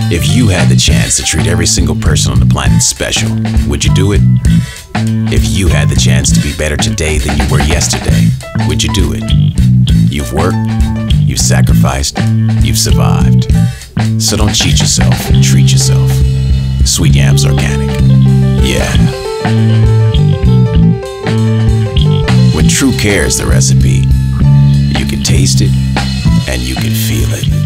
If you had the chance to treat every single person on the planet special, would you do it? If you had the chance to be better today than you were yesterday, would you do it? You've worked, you've sacrificed, you've survived. So don't cheat yourself, treat yourself. Sweet Yams Organic. Yeah. When true care is the recipe, you can taste it and you can feel it.